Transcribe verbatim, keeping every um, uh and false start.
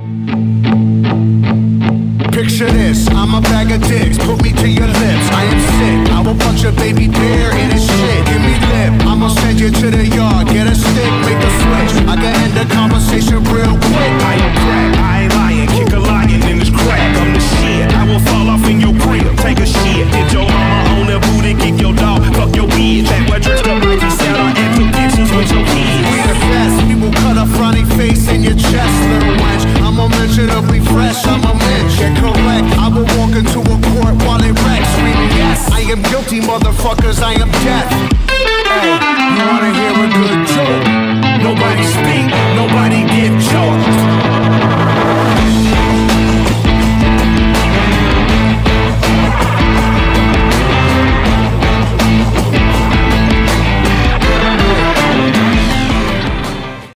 Picture this, I'm a bag of dicks. Put me to your